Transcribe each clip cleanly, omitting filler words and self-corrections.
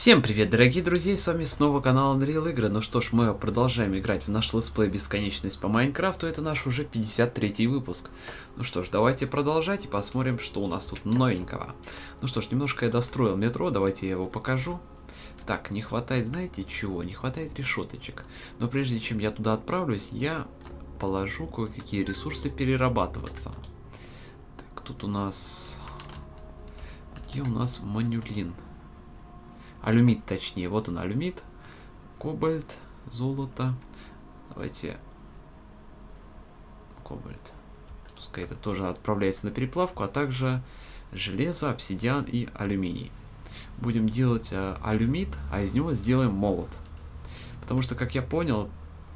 Всем привет, дорогие друзья, с вами снова канал Unreal Игры. Ну что ж, мы продолжаем играть в наш летсплей «Бесконечность» по Майнкрафту. Это наш уже 53-й выпуск. Ну что ж, давайте продолжать и посмотрим, что у нас тут новенького. Ну что ж, немножко я достроил метро, давайте я его покажу. Так, не хватает, знаете чего? Не хватает решеточек. Но прежде чем я туда отправлюсь, я положу кое-какие ресурсы перерабатываться. Так, тут у нас... Где у нас манюлин? Алюмит, точнее, вот он, алюмит, кобальт, золото. Давайте кобальт. Пускай это тоже отправляется на переплавку, а также железо, обсидиан и алюминий. Будем делать алюмит, а из него сделаем молот. Потому что, как я понял,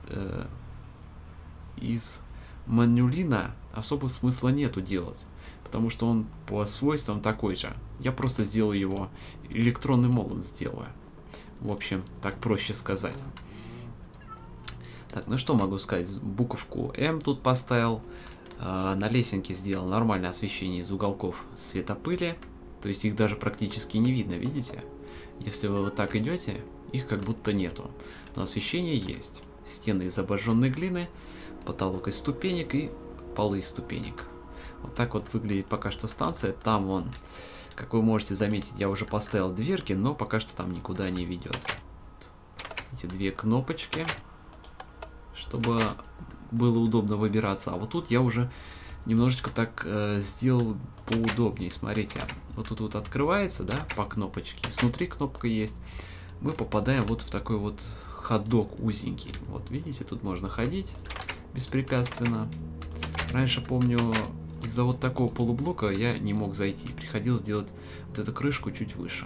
из манюлина особо смысла нету делать. Потому что он по свойствам такой же. Я просто сделаю его, электронный молот сделаю. В общем, так проще сказать. Так, ну что могу сказать? Буковку М тут поставил. На лесенке сделал нормальное освещение из уголков светопыли. То есть их даже практически не видно, видите? Если вы вот так идете, их как будто нету. Но освещение есть. Стены из обожженной глины, потолок из ступенек и полы из ступенек. Вот так вот выглядит пока что станция. Там вон, как вы можете заметить, я уже поставил дверки, но пока что там никуда не ведет. Эти две кнопочки, чтобы было удобно выбираться. А вот тут я уже немножечко так сделал поудобнее. Смотрите, вот тут вот открывается, да, по кнопочке. Снутри кнопка есть. Мы попадаем вот в такой вот ходок узенький. Вот видите, тут можно ходить беспрепятственно. Раньше, помню, из-за вот такого полублока я не мог зайти. Приходилось делать вот эту крышку чуть выше.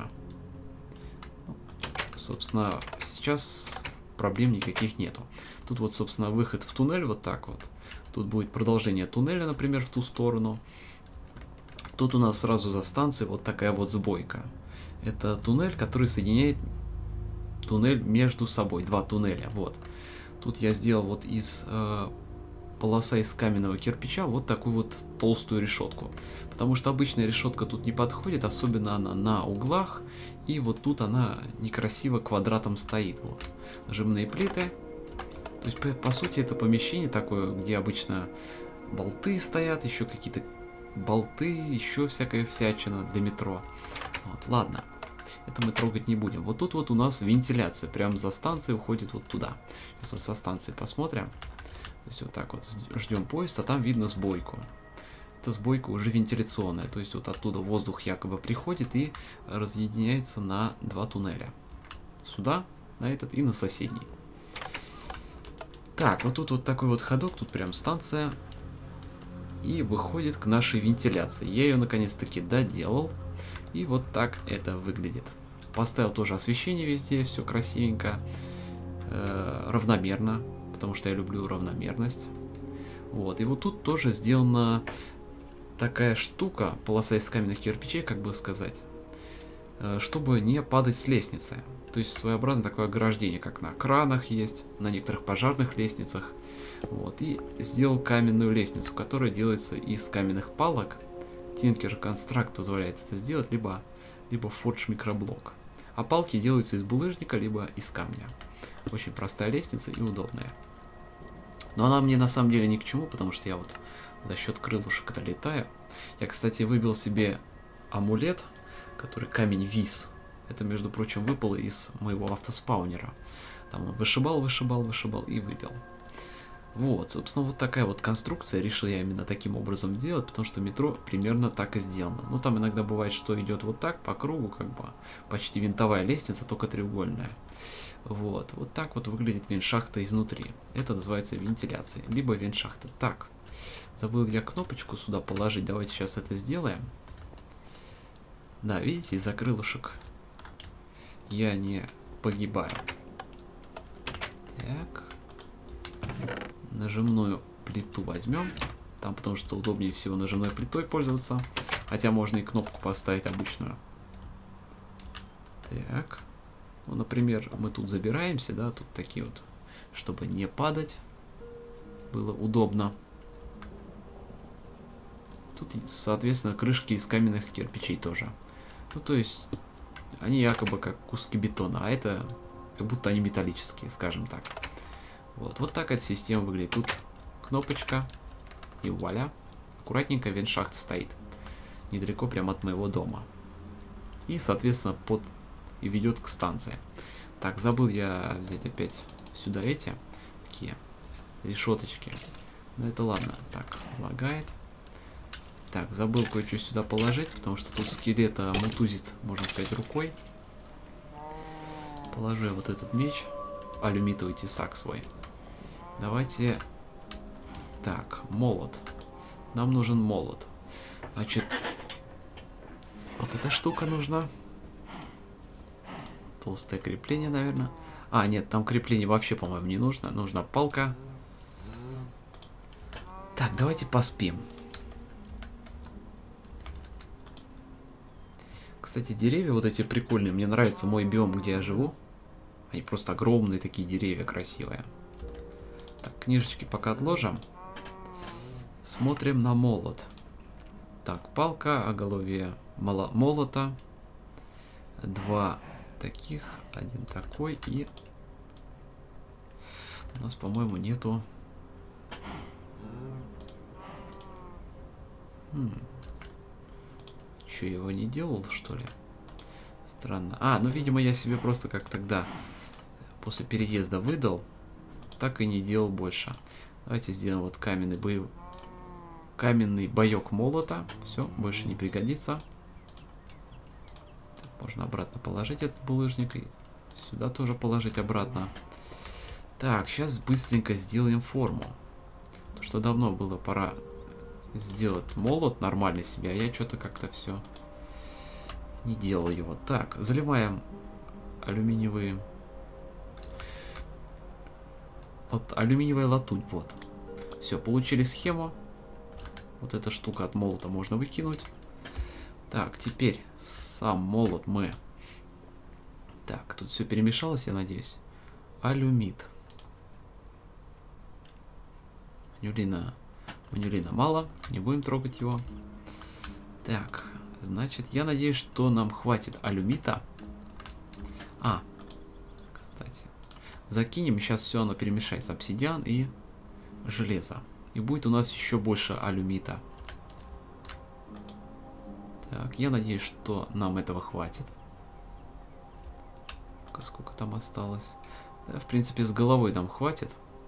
Собственно, сейчас проблем никаких нету. Тут вот, собственно, выход в туннель вот так вот. Тут будет продолжение туннеля, например, в ту сторону. Тут у нас сразу за станцией вот такая вот сбойка. Это туннель, который соединяет туннель между собой. Два туннеля, вот. Тут я сделал вот из... полоса из каменного кирпича вот такую вот толстую решетку. Потому что обычная решетка тут не подходит, особенно она на углах. И вот тут она некрасиво квадратом стоит. Вот. Нажимные плиты. То есть, по сути, это помещение такое, где обычно болты стоят, еще какие-то болты, еще всякая всячина для метро. Вот, ладно. Это мы трогать не будем. Вот тут вот у нас вентиляция. Прям за станцией уходит вот туда. Сейчас вот со станции посмотрим. То есть вот так вот ждем поезд, а там видно сбойку. Эта сбойка уже вентиляционная, то есть вот оттуда воздух якобы приходит и разъединяется на два туннеля. Сюда, на этот и на соседний. Так, вот тут вот такой вот ходок, тут прям станция. И выходит к нашей вентиляции. Я ее наконец-таки доделал. И вот так это выглядит. Поставил тоже освещение везде, все красивенько, равномерно. Потому что я люблю равномерность. Вот. И вот тут тоже сделана такая штука, полоса из каменных кирпичей, как бы сказать, чтобы не падать с лестницы. То есть своеобразное такое ограждение, как на кранах есть, на некоторых пожарных лестницах. Вот. И сделал каменную лестницу, которая делается из каменных палок. Tinker Construct позволяет это сделать, либо Forge микроблок. А палки делаются из булыжника, либо из камня. Очень простая лестница и удобная. Но она мне на самом деле ни к чему, потому что я вот за счет крылышек долетаю. Я, кстати, выбил себе амулет, который камень вис. Это, между прочим, выпало из моего автоспаунера. Там он вышибал и выбил. Вот, собственно, вот такая вот конструкция. Решил я именно таким образом делать, потому что метро примерно так и сделано. Ну, там иногда бывает, что идет вот так по кругу, как бы почти винтовая лестница, только треугольная. Вот, вот так вот выглядит вентшахта изнутри. Это называется вентиляцией, либо вентшахта. Так, забыл я кнопочку сюда положить. Давайте сейчас это сделаем. Да, видите, из-за крылышек я не погибаю. Так. Нажимную плиту возьмем. Там потому что удобнее всего нажимной плитой пользоваться. Хотя можно и кнопку поставить обычную. Так. Ну, например, мы тут забираемся, да, тут такие вот, чтобы не падать, было удобно. Тут, соответственно, крышки из каменных кирпичей тоже. Ну, то есть, Они якобы как куски бетона, а это как будто они металлические, скажем так. Вот так эта система выглядит. Тут кнопочка, и вуаля. Аккуратненько вентшахт стоит. Недалеко прямо от моего дома. И, соответственно, и ведет к станции. Так, забыл я взять опять сюда эти такие решеточки. Но это ладно. Так, лагает. Так, забыл кое-что сюда положить, потому что тут скелета мутузит, можно сказать, рукой. Положу я вот этот меч. Алюмитовый тесак свой. Давайте... Так, молот. Нам нужен молот. Значит, вот эта штука нужна. Толстое крепление, наверное. А, нет, там крепление вообще, по-моему, не нужно. Нужна палка. Так, давайте поспим. Кстати, деревья вот эти прикольные. Мне нравится мой биом, где я живу. Они просто огромные такие деревья, красивые. Так, книжечки пока отложим. Смотрим на молот. Так, палка, оголовье молота. 2 таких, 1 такой и... У нас, по-моему, нету... Че, его не делал, что ли? Странно. А, ну, видимо, я себе просто как тогда после переезда выдал. Так и не делал больше. Давайте сделаем вот каменный боек молота. Все, больше не пригодится. Так, можно обратно положить этот булыжник. И сюда тоже положить обратно. Так, сейчас быстренько сделаем форму. То, что давно было пора сделать молот нормальный себе, а я что-то как-то все не делал его. Так, заливаем алюминиевые... Вот, алюминиевая латунь, вот. Все, получили схему. Вот эта штука от молота можно выкинуть. Так, теперь сам молот мы... Так, тут все перемешалось, я надеюсь. Алюмит. Манюлина мало, не будем трогать его. Так, значит, я надеюсь, что нам хватит алюмита. А, кстати, закинем, сейчас все оно перемешается, обсидиан и железо. И будет у нас еще больше алюмита. Так, я надеюсь, что нам этого хватит. Сколько там осталось? Да, в принципе, с головой нам хватит.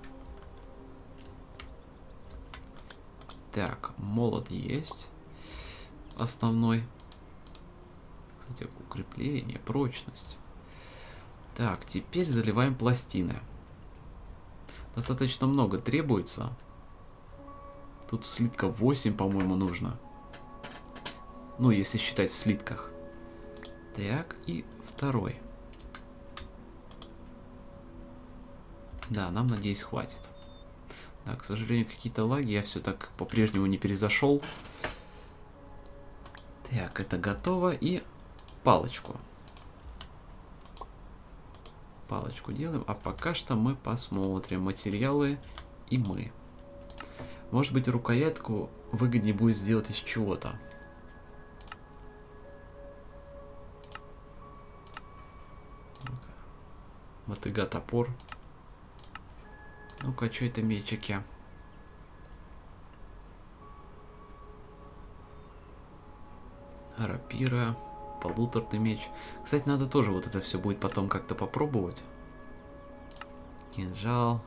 Так, молот есть. Основной. Кстати, укрепление, прочность. Так, теперь заливаем пластины. Достаточно много требуется. Тут слитков 8, по-моему, нужно. Ну, если считать в слитках. Так, и второй. Да, нам, надеюсь, хватит. Да, к сожалению, какие-то лаги, я все так по-прежнему не перезашел. Так, это готово. И палочку. Палочку делаем. А пока что мы посмотрим материалы и мы. Может быть, рукоятку выгоднее будет сделать из чего-то. Мотыга, топор. Ну-ка, что это мечики? Рапира, полуторный меч. Кстати, надо тоже вот это все будет потом как-то попробовать. Кинжал.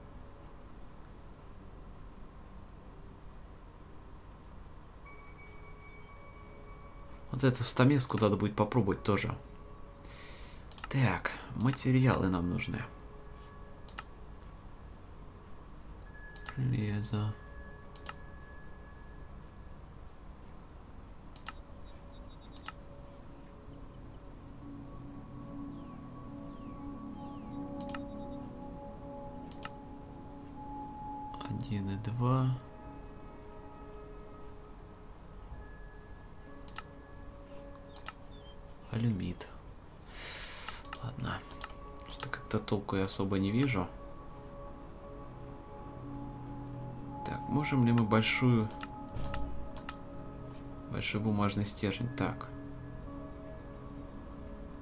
Вот эту стамеску надо будет попробовать тоже. Так, материалы нам нужны. Железо. Один и два. Алюмит. Ладно. Что-то как-то толку я особо не вижу. Так, можем ли мы большой бумажный стержень? Так.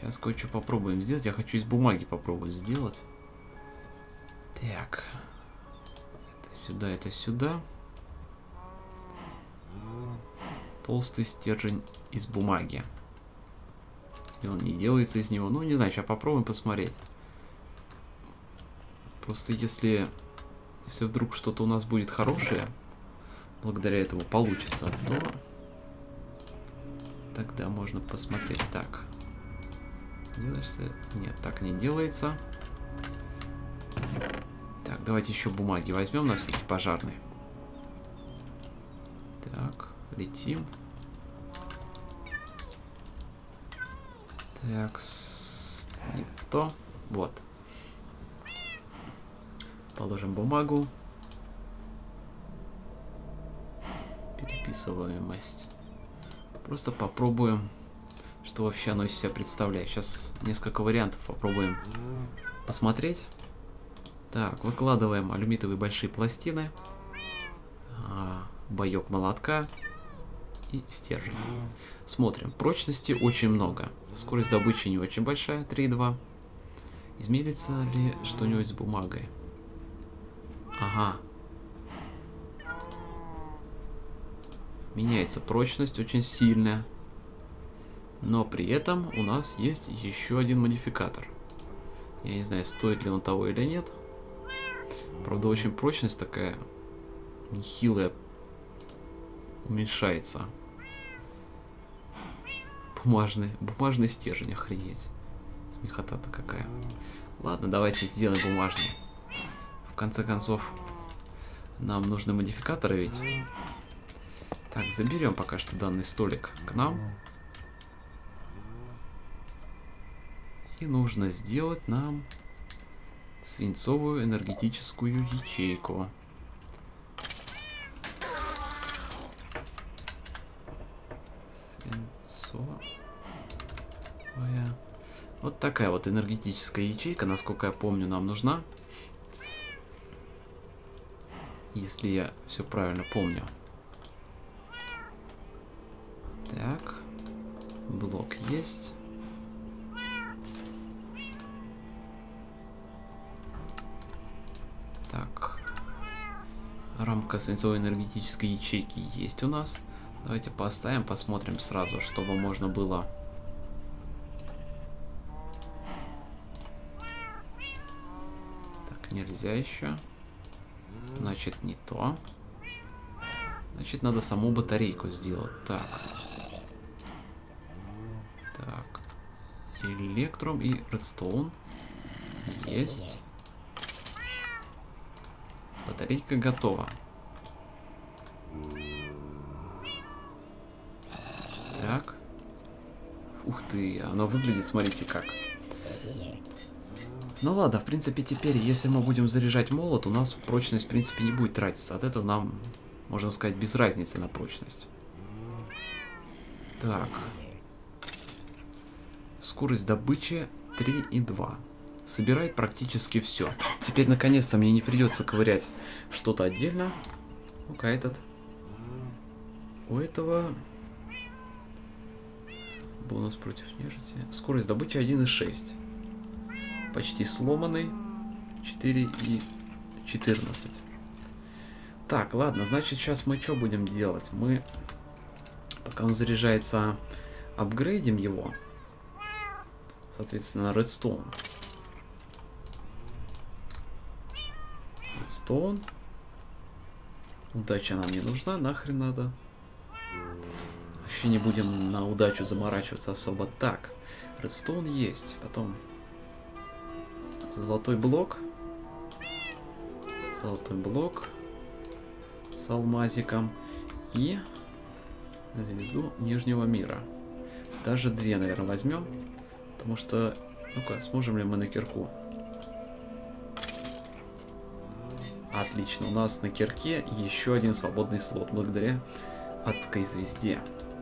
Сейчас кое-что попробуем сделать. Я хочу из бумаги попробовать сделать. Так. Это сюда, это сюда. Толстый стержень из бумаги. И он не делается из него. Ну, не знаю, сейчас попробуем посмотреть. Просто если вдруг что-то у нас будет хорошее, благодаря этому получится, то тогда можно посмотреть. Так. Делаешься? Нет, так не делается. Так, давайте еще бумаги возьмем на всякий пожарный. Так, летим. Так, не то. Вот. Положим бумагу. Переписываемость. Просто попробуем, что вообще оно из себя представляет. Сейчас несколько вариантов попробуем посмотреть. Так, выкладываем алюмитовые большие пластины. Боек молотка. И стержень. Смотрим. Прочности очень много. Скорость добычи не очень большая. 3,2. Изменится ли что-нибудь с бумагой? Ага. Меняется прочность очень сильная. Но при этом у нас есть еще один модификатор. Я не знаю, стоит ли он того или нет. Правда, очень прочность такая нехилая. Уменьшается. Бумажный стержень, охренеть. Смехота-то какая. Ладно, давайте сделаем бумажный. В конце концов, нам нужны модификаторы ведь. Так, заберем пока что данный столик к нам. И нужно сделать нам свинцовую энергетическую ячейку. Вот такая вот энергетическая ячейка, насколько я помню, нам нужна. Если я все правильно помню. Так. Блок есть. Так. Рамка свинцовой энергетической ячейки есть у нас. Давайте поставим, посмотрим сразу, чтобы можно было... Так, нельзя еще. Значит, не то. Значит, надо саму батарейку сделать. Так. Так. Электрум и редстоун. Есть. Батарейка готова. Так. Ух ты, оно выглядит, смотрите как. Ну ладно, в принципе, теперь, если мы будем заряжать молот, у нас прочность, в принципе, не будет тратиться. От этого нам, можно сказать, без разницы на прочность. Так. Скорость добычи 3,2. Собирает практически все. Теперь, наконец-то, мне не придется ковырять что-то отдельно. Ну-ка, этот. У этого... Бонус против нежити. Скорость добычи 1,6. Почти сломанный. 4,14. Так, ладно, значит, сейчас мы что будем делать? Мы, пока он заряжается, апгрейдим его. Соответственно, редстоун. Редстоун. Удача нам не нужна, нахрен надо. Вообще не будем на удачу заморачиваться особо. Так, редстоун есть. Потом золотой блок. Золотой блок с алмазиком. И звезду Нижнего мира. Даже две, наверное, возьмем. Потому что... Ну-ка, сможем ли мы на кирку? Отлично, у нас на кирке еще один свободный слот. Благодаря адской звезде.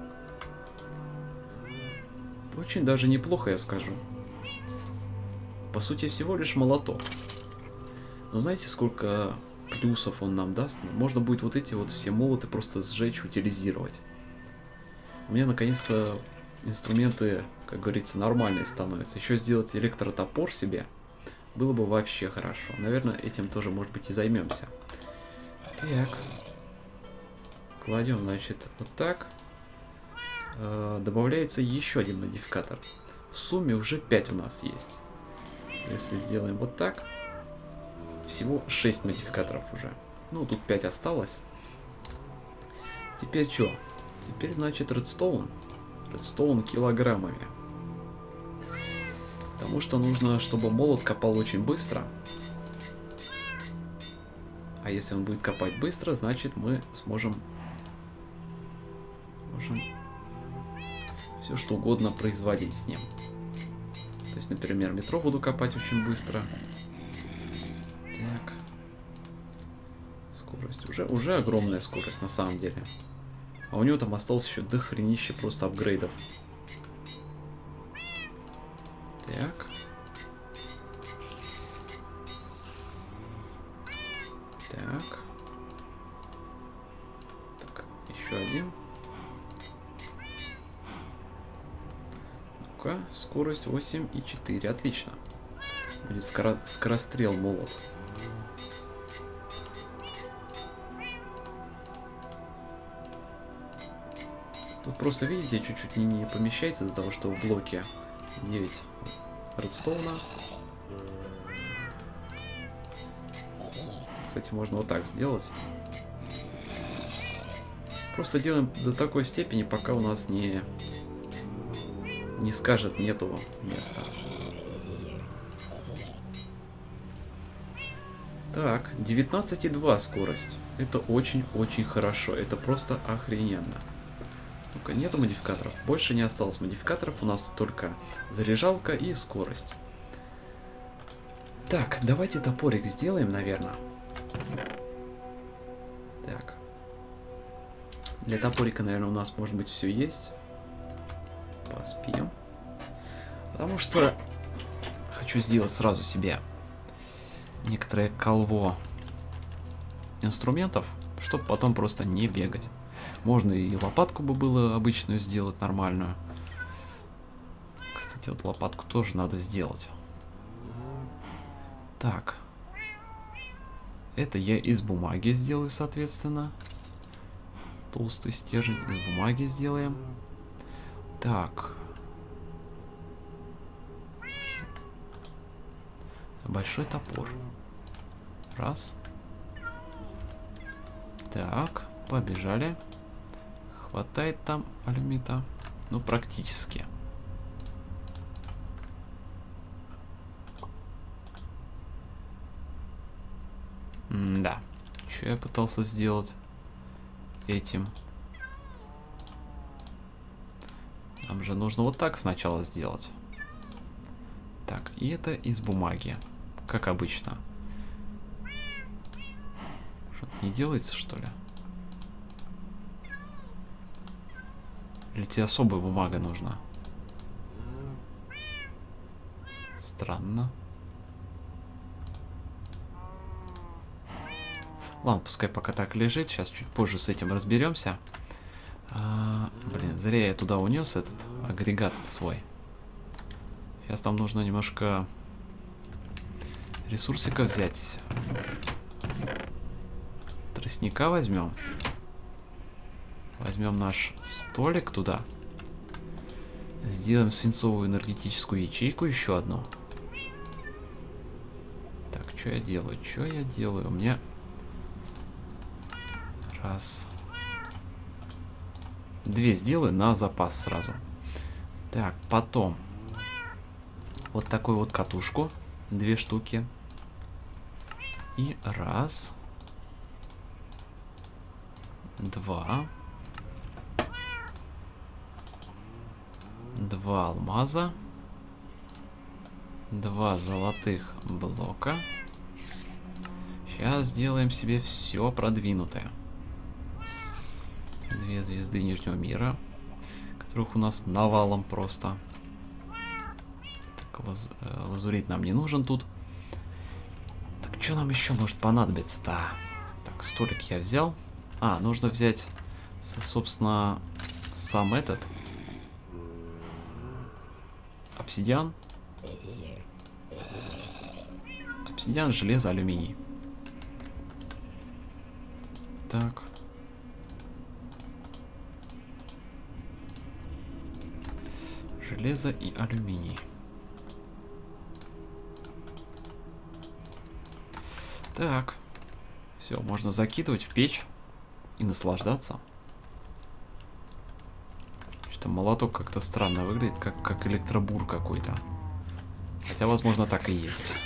Очень даже неплохо, я скажу. По сути, всего лишь молоток. Но знаете, сколько плюсов он нам даст? Можно будет вот эти вот все молоты просто сжечь, утилизировать. У меня наконец-то инструменты как говорится, нормальный становится. Еще сделать электротопор себе было бы вообще хорошо. Наверное, этим тоже, может быть, и займемся. Так. Кладем, значит, вот так. Добавляется еще один модификатор. В сумме уже 5 у нас есть. Если сделаем вот так, всего 6 модификаторов уже. Ну, тут 5 осталось. Теперь что? Теперь, значит, редстоун. Редстоун килограммами. Потому что нужно, чтобы молот копал очень быстро. А если он будет копать быстро, значит мы сможем все что угодно производить с ним. То есть, например, метро буду копать очень быстро. Так. Скорость. Уже огромная скорость на самом деле. А у него там осталось еще дохренище просто апгрейдов. Так. Так. Так, еще один. Ну-ка, скорость 8,4. Отлично. Будет скорострел молот. Тут просто, видите, чуть-чуть не помещается из-за того, что в блоке 9 редстоуна. Кстати, можно вот так сделать. Просто делаем до такой степени, пока у нас не скажет нету места. Так, 19,2 скорость. Это очень-очень хорошо. Это просто охрененно. Ну-ка, нету модификаторов. Больше не осталось модификаторов. У нас тут только заряжалка и скорость. Так, давайте топорик сделаем, наверное. Так. Для топорика, наверное, у нас, может быть, все есть. Поспим. Потому что хочу сделать сразу себе некоторое колво инструментов, чтобы потом просто не бегать. Можно и лопатку бы было обычную сделать, нормальную. Кстати, вот лопатку тоже надо сделать. Так. Это я из бумаги сделаю, соответственно. Толстый стержень из бумаги сделаем. Так. Большой топор. Раз. Так, побежали. Хватает там алюмита. Ну, практически. Да. Что я пытался сделать этим? Нам же нужно вот так сначала сделать. Так, и это из бумаги. Как обычно. Что-то не делается, что ли? Или тебе особая бумага нужна? Странно. Ладно, пускай пока так лежит. Сейчас чуть позже с этим разберемся. Блин, зря я туда унес этот агрегат свой. Сейчас там нужно немножко ресурсиков взять. Тростника возьмем. Возьмем наш столик туда. Сделаем свинцовую энергетическую ячейку еще одну. Так, что я делаю? Что я делаю? У меня... Раз. 2 сделаю на запас сразу. Так, потом. Вот такую вот катушку. 2 штуки. И раз. 2. 2 алмаза. 2 золотых блока. Сейчас сделаем себе все продвинутое. 2 звезды Нижнего мира, которых у нас навалом просто. Так, лазурит нам не нужен тут. Так, что нам еще может понадобиться-то? Так, столик я взял. Нужно взять, собственно, сам этот. обсидиан. Обсидиан, железо, алюминий. Так. Железо и алюминий. Так. Все, можно закидывать в печь и наслаждаться. Что молоток как-то странно выглядит, как электробур какой-то. Хотя, возможно, так и есть.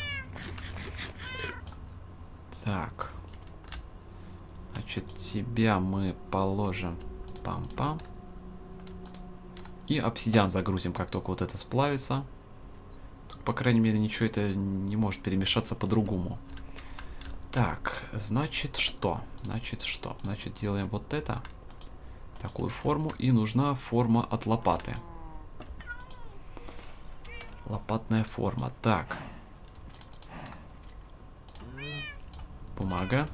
Так. Значит, тебя мы положим. Пам-пам. И обсидиан загрузим, как только вот это сплавится. Тут, по крайней мере, ничего это не может перемешаться по-другому. Так, значит что? Значит, делаем вот это. Такую форму. И нужна форма от лопаты. Лопатная форма. Так. Бумага.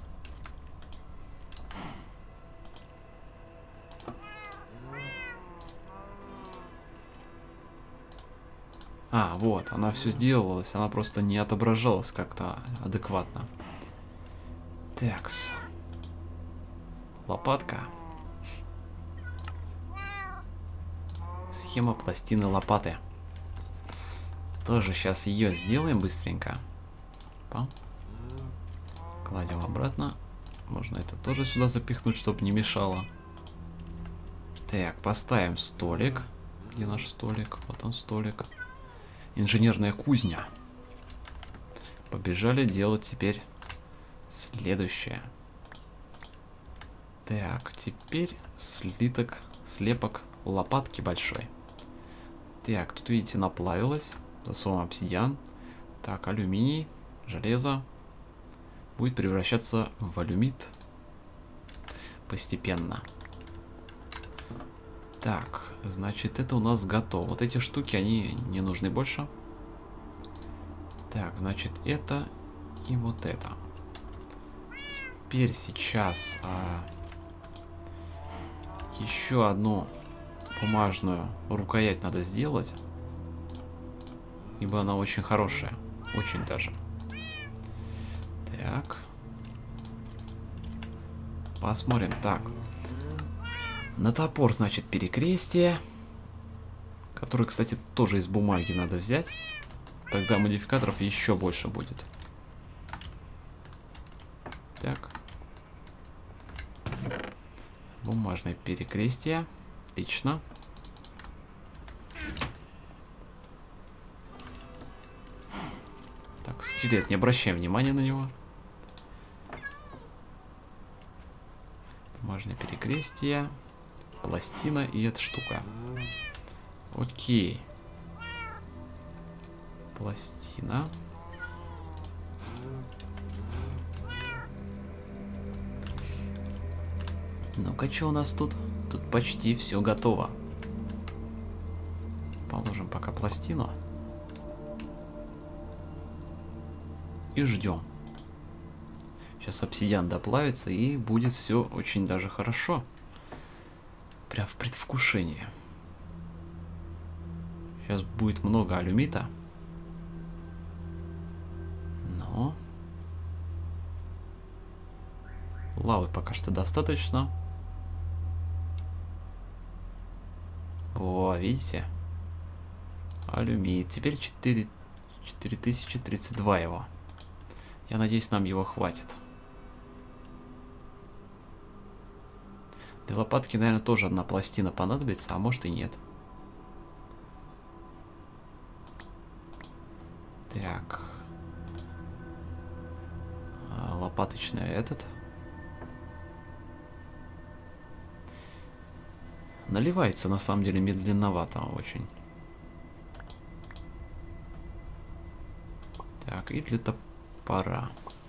А, вот, она все сделалась, она просто не отображалась как-то адекватно. Такс. Лопатка. Схема пластины лопаты. Тоже сейчас ее сделаем быстренько. Пам. Кладем обратно. Можно это тоже сюда запихнуть, чтобы не мешало. Так, поставим столик. Где наш столик? Вот он столик. Инженерная кузня. Побежали делать теперь следующее. Так, теперь слепок лопатки большой. Так, тут, видите, наплавилось. Засовываем обсидиан. Так, алюминий, железо. Будет превращаться в алюмит. Постепенно. Так, значит, это у нас готово. Вот эти штуки, они не нужны больше. Так, значит, это и вот это. Теперь сейчас еще одну бумажную рукоять надо сделать. Ибо она очень хорошая. Очень даже. Так. Посмотрим. Так. На топор, значит, перекрестие. Который, кстати, тоже из бумаги надо взять. Тогда модификаторов еще больше будет. Так. Бумажное перекрестие. Отлично. Так, скелет. Не обращаем внимания на него. Бумажное перекрестие. Пластина и эта штука. Окей. Пластина. Ну-ка, что у нас тут? Тут почти все готово. Положим пока пластину. И ждем. Сейчас обсидиан доплавится, и будет все очень даже хорошо. Прям в предвкушении. Сейчас будет много алюмита. Но лавы пока что достаточно. О, видите? Алюмит. Теперь 4032 его. Я надеюсь, нам его хватит. Для лопатки, наверное, тоже одна пластина понадобится, а может и нет. Так. Лопаточный этот. Наливается, на самом деле, медленновато очень. Так, и для топора.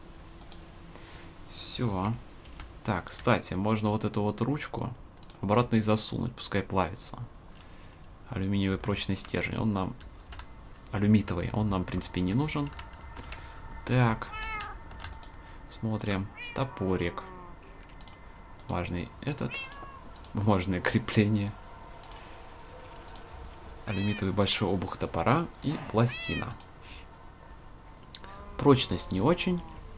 Все. Так, кстати, можно вот эту вот ручку обратно и засунуть, пускай плавится. Алюминиевый прочный стержень, он нам... Алюмитовый, он нам, в принципе, не нужен. Так. Смотрим. Топорик. Важный этот. Бумажное крепление. алюмитовый большой обух топора и пластина. Прочность не очень,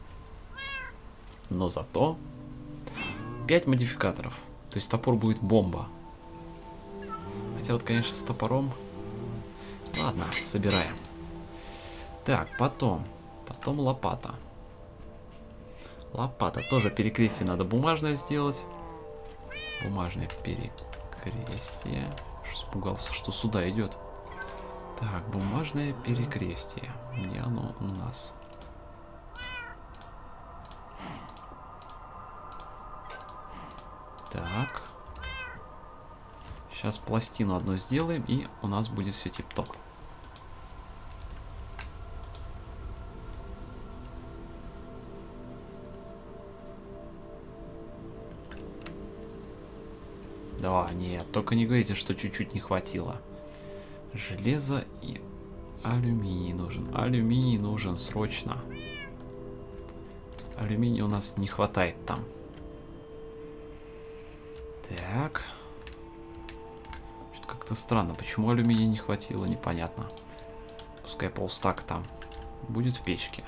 но зато 5 модификаторов. То есть топор будет бомба. Хотя вот, конечно, с топором... Ладно, собираем. Так, потом лопата. Лопата. Тоже перекрестие надо бумажное сделать. Бумажное перекрестие. Испугался, что сюда идет. Так, бумажное перекрестие. Где оно у нас? Так. Сейчас пластину одну сделаем, и у нас будет все тип-топ. Да, нет, только не говорите, что чуть-чуть не хватило. Железо и алюминий нужен. Алюминий нужен срочно. Алюминия у нас не хватает там. Так. Что-то как-то странно. Почему алюминия не хватило, непонятно. Пускай полстак там будет в печке.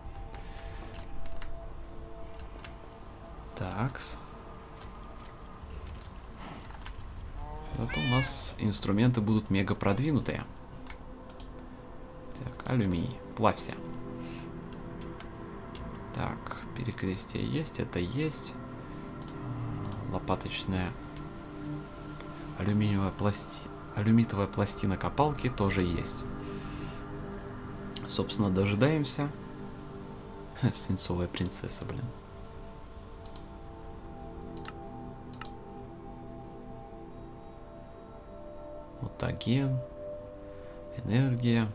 Такс. Зато у нас инструменты будут мега продвинутые. Так, алюминий. Плавься. Так, перекрестие есть, это есть. Лопаточная алюмитовая пластина копалки тоже есть. Собственно, дожидаемся. Свинцовая принцесса, блин. Мутаген. Энергия.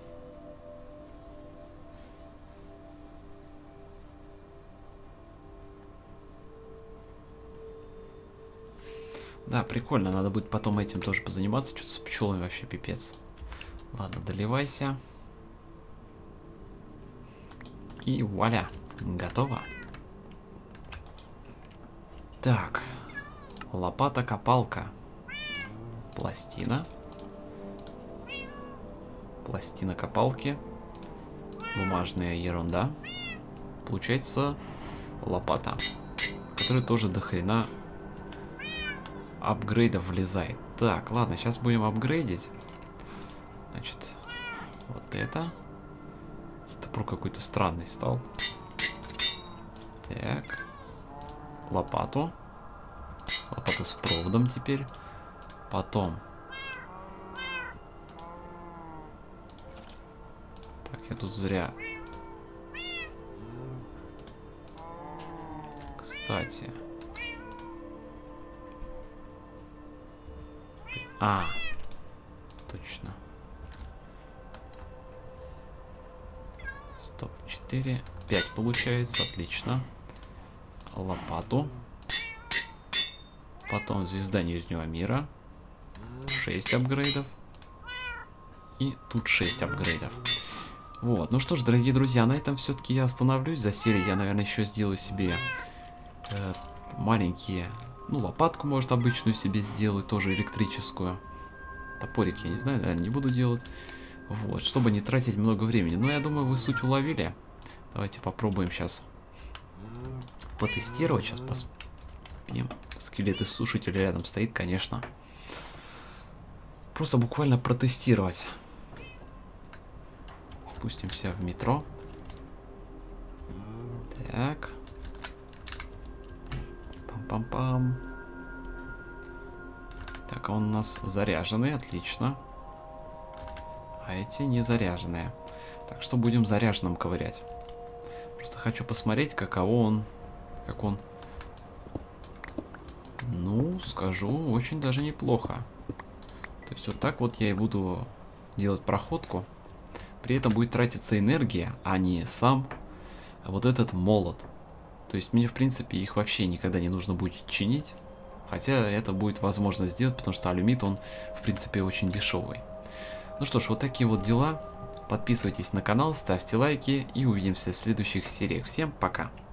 Да, прикольно, надо будет потом этим тоже позаниматься. Что-то с пчелами вообще пипец. Ладно, доливайся. И вуаля, готово. Так, лопата-копалка. Пластина. Пластина копалки. Бумажная ерунда. Получается лопата, которая тоже до хрена апгрейдов влезает. Так, ладно, сейчас будем апгрейдить. Значит, вот это. Топор какой-то странный стал. Так. Лопату. Лопата с проводом теперь. Потом. Так, я тут зря. Кстати. А, точно. Стоп, 4, 5 получается, отлично. Лопату. Потом звезда Нижнего мира. 6 апгрейдов. И тут 6 апгрейдов. Вот, ну что ж, дорогие друзья, на этом все-таки я остановлюсь. За серию я, наверное, еще сделаю себе маленькие... Ну, лопатку, может, обычную себе сделаю, тоже электрическую. Топорик, я не знаю, наверное, не буду делать. Вот, чтобы не тратить много времени. Но я думаю, вы суть уловили. Давайте попробуем сейчас потестировать. Сейчас посмотрим. Скелет из сушителя рядом стоит, конечно. Просто буквально протестировать. Спустимся в метро. Так. Пам-пам-пам. Так, а он у нас заряженный, отлично. А эти не заряженные. Так что будем заряженным ковырять. Просто хочу посмотреть, каково он. Как он. Ну, скажу, очень даже неплохо. То есть вот так вот я и буду делать проходку. При этом будет тратиться энергия, а не сам вот этот молот. То есть мне, в принципе, их вообще никогда не нужно будет чинить. Хотя это будет возможно сделать, потому что алюмит, он, в принципе, очень дешевый. Ну что ж, вот такие вот дела. Подписывайтесь на канал, ставьте лайки и увидимся в следующих сериях. Всем пока!